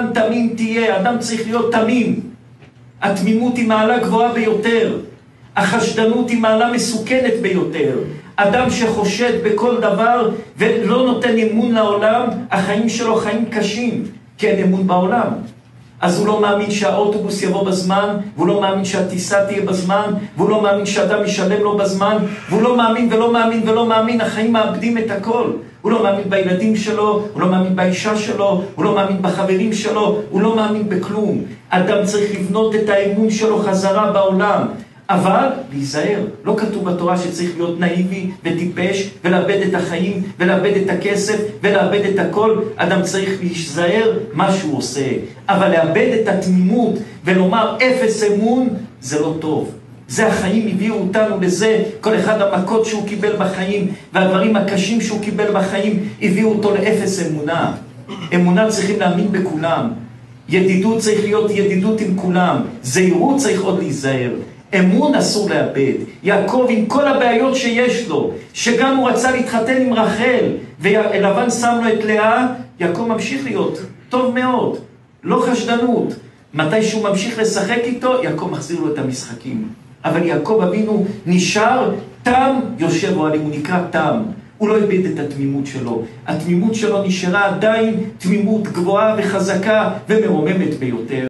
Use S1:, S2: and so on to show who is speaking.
S1: תמים תהיה, אדם צריך להיות תמים. התמימות היא מעלה גבוהה ביותר. החשדנות היא מעלה מסוכנת ביותר. אדם שחושד בכל דבר ולא נותן אמון לעולם, החיים שלו חיים קשים, כי אין אמון בעולם. אז הוא לא מאמין שהאוטובוס יבוא בזמן, והוא לא מאמין שהטיסה תהיה בזמן, והוא לא מאמין שאדם ישלם לו בזמן, והוא לא מאמין ולא מאמין ולא מאמין, החיים מאבדים את הכל. הוא לא מאמין בילדים שלו, הוא לא מאמין באישה שלו, הוא לא מאמין בחברים שלו, הוא לא מאמין בכלום. אדם צריך לבנות את האמון שלו חזרה בעולם. אבל להיזהר, לא כתוב בתורה שצריך להיות נאיבי וטיפש ולאבד את החיים ולאבד את הכסף ולאבד את הכל. אדם צריך להיזהר מה שהוא עושה, אבל לאבד את התמימות ולומר אפס אמון זה לא טוב. זה החיים הביאו אותנו לזה. כל אחד המכות שהוא קיבל בחיים והדברים הקשים שהוא קיבל בחיים הביאו אותו לאפס אמונה. אמונה צריכים להאמין בכולם. ידידות צריך להיות ידידות עם כולם. זהירות צריך עוד להיזהר. אמון אסור לאבד. יעקב עם כל הבעיות שיש לו, שגם הוא רצה להתחתן עם רחל ולבן שם לו את לאה, יעקב ממשיך להיות טוב מאוד, לא חשדנות. מתי שהוא ממשיך לשחק איתו, יעקב מחזיר לו את המשחקים. אבל יעקב אבינו נשאר תם יושב אוהלים, הוא נקרא תם. הוא לא איבד את התמימות שלו. התמימות שלו נשארה עדיין תמימות גבוהה וחזקה ומרוממת ביותר.